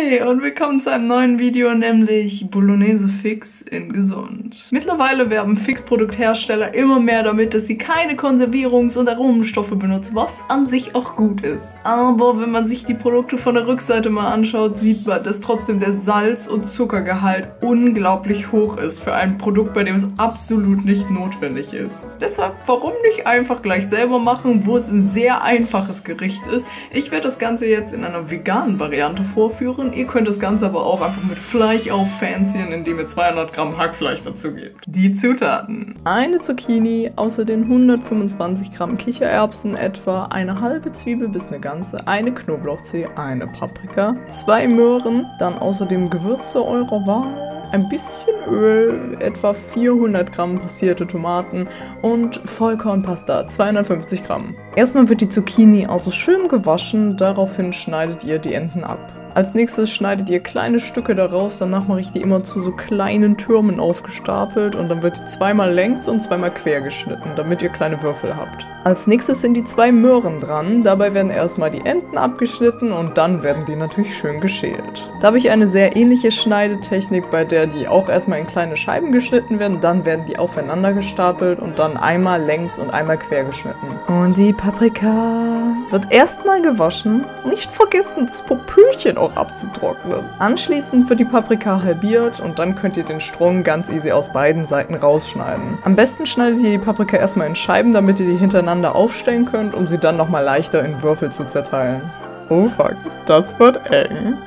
Hey und willkommen zu einem neuen Video, nämlich Bolognese Fix in gesund. Mittlerweile werben Fixprodukthersteller immer mehr damit, dass sie keine Konservierungs- und Aromenstoffe benutzen, was an sich auch gut ist. Aber wenn man sich die Produkte von der Rückseite mal anschaut, sieht man, dass trotzdem der Salz- und Zuckergehalt unglaublich hoch ist für ein Produkt, bei dem es absolut nicht notwendig ist. Deshalb, warum nicht einfach gleich selber machen, wo es ein sehr einfaches Gericht ist. Ich werde das Ganze jetzt in einer veganen Variante vorführen. Ihr könnt das Ganze aber auch einfach mit Fleisch auffanzieren, indem ihr 200 Gramm Hackfleisch dazu gebt. Die Zutaten: eine Zucchini, außerdem 125 Gramm Kichererbsen etwa, eine halbe Zwiebel bis eine ganze, eine Knoblauchzehe, eine Paprika, 2 Möhren, dann außerdem Gewürze eurer Wahl, ein bisschen Öl, etwa 400 Gramm passierte Tomaten und Vollkornpasta, 250 Gramm. Erstmal wird die Zucchini also schön gewaschen, daraufhin schneidet ihr die Enden ab. Als nächstes schneidet ihr kleine Stücke daraus, danach mache ich die immer zu so kleinen Türmen aufgestapelt und dann wird die zweimal längs und zweimal quer geschnitten, damit ihr kleine Würfel habt. Als nächstes sind die 2 Möhren dran, dabei werden erstmal die Enden abgeschnitten und dann werden die natürlich schön geschält. Da habe ich eine sehr ähnliche Schneidetechnik, bei der die auch erstmal in kleine Scheiben geschnitten werden, dann werden die aufeinander gestapelt und dann einmal längs und einmal quer geschnitten. Und die Paprika wird erstmal gewaschen, nicht vergessen das Popöchen auch abzutrocknen. Anschließend wird die Paprika halbiert und dann könnt ihr den Strunk ganz easy aus beiden Seiten rausschneiden. Am besten schneidet ihr die Paprika erstmal in Scheiben, damit ihr die hintereinander aufstellen könnt, um sie dann nochmal leichter in Würfel zu zerteilen. Oh fuck, das wird eng.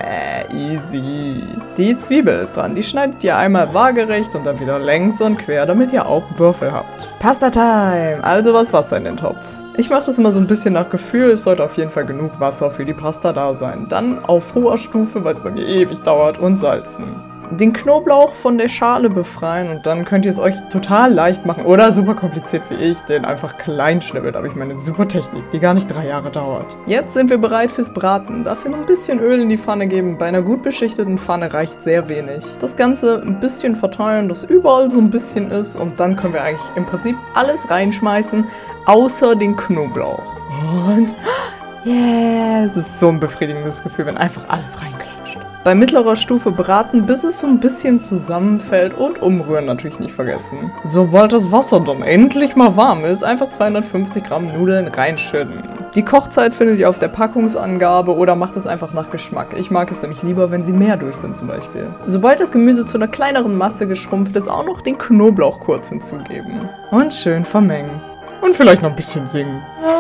Easy. Die Zwiebel ist dran. Die schneidet ihr einmal waagerecht und dann wieder längs und quer, damit ihr auch Würfel habt. Pasta Time! Also was Wasser in den Topf. Ich mache das immer so ein bisschen nach Gefühl. Es sollte auf jeden Fall genug Wasser für die Pasta da sein. Dann auf hoher Stufe, weil es bei mir ewig dauert, und salzen. Den Knoblauch von der Schale befreien und dann könnt ihr es euch total leicht machen oder super kompliziert wie ich, den einfach klein schnippelt. Da habe ich meine super Technik, die gar nicht 3 Jahre dauert. Jetzt sind wir bereit fürs Braten. Dafür noch ein bisschen Öl in die Pfanne geben. Bei einer gut beschichteten Pfanne reicht sehr wenig. Das Ganze ein bisschen verteilen, dass überall so ein bisschen ist und dann können wir eigentlich im Prinzip alles reinschmeißen, außer den Knoblauch. Und yeah, es ist so ein befriedigendes Gefühl, wenn einfach alles reinklatscht. Bei mittlerer Stufe braten, bis es so ein bisschen zusammenfällt und umrühren natürlich nicht vergessen. Sobald das Wasser dann endlich mal warm ist, einfach 250 Gramm Nudeln reinschütten. Die Kochzeit findet ihr auf der Packungsangabe oder macht es einfach nach Geschmack. Ich mag es nämlich lieber, wenn sie mehr durch sind zum Beispiel. Sobald das Gemüse zu einer kleineren Masse geschrumpft ist, auch noch den Knoblauch kurz hinzugeben. Und schön vermengen. Und vielleicht noch ein bisschen singen.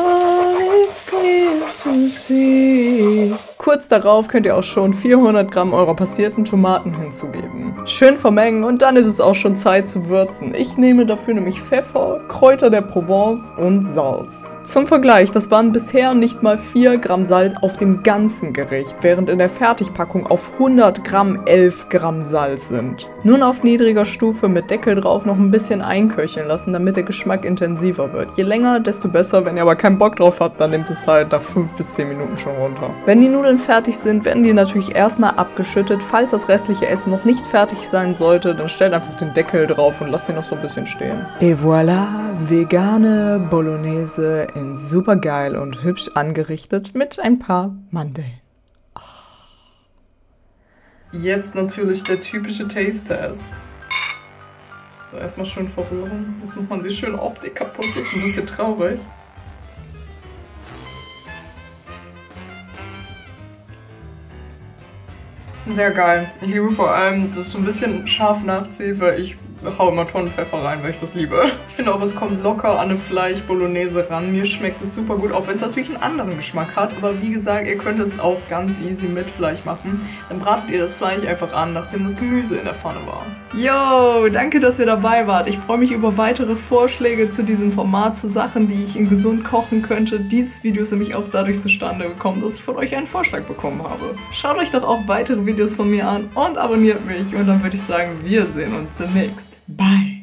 Kurz darauf könnt ihr auch schon 400 Gramm eurer passierten Tomaten hinzugeben. Schön vermengen und dann ist es auch schon Zeit zu würzen. Ich nehme dafür nämlich Pfeffer, Kräuter der Provence und Salz. Zum Vergleich, das waren bisher nicht mal 4 Gramm Salz auf dem ganzen Gericht, während in der Fertigpackung auf 100 Gramm 11 Gramm Salz sind. Nun auf niedriger Stufe mit Deckel drauf noch ein bisschen einköcheln lassen, damit der Geschmack intensiver wird. Je länger, desto besser. Wenn ihr aber keinen Bock drauf habt, dann nehmt es halt nach 5 bis 10 Minuten schon runter. Wenn die Nudeln fertig sind, werden die natürlich erstmal abgeschüttet. Falls das restliche Essen noch nicht fertig sein sollte, dann stellt einfach den Deckel drauf und lasst ihn noch so ein bisschen stehen. Et voilà, vegane Bolognese in super geil und hübsch angerichtet mit ein paar Mandeln. Oh. Jetzt natürlich der typische Taste-Test. So, erstmal schön verrühren. Jetzt macht man die schöne Optik kaputt. Das ist ein bisschen traurig. Sehr geil. Ich liebe vor allem, dass es so ein bisschen scharf nachzieht, weil ich hau immer Tonnen Pfeffer rein, weil ich das liebe. Ich finde auch, es kommt locker an eine Fleisch-Bolognese ran. Mir schmeckt es super gut, auch wenn es natürlich einen anderen Geschmack hat. Aber wie gesagt, ihr könnt es auch ganz easy mit Fleisch machen. Dann bratet ihr das Fleisch einfach an, nachdem das Gemüse in der Pfanne war. Yo, danke, dass ihr dabei wart. Ich freue mich über weitere Vorschläge zu diesem Format, zu Sachen, die ich in gesund kochen könnte. Dieses Video ist nämlich auch dadurch zustande gekommen, dass ich von euch einen Vorschlag bekommen habe. Schaut euch doch auch weitere Videos von mir an und abonniert mich. Und dann würde ich sagen, wir sehen uns demnächst. Bye.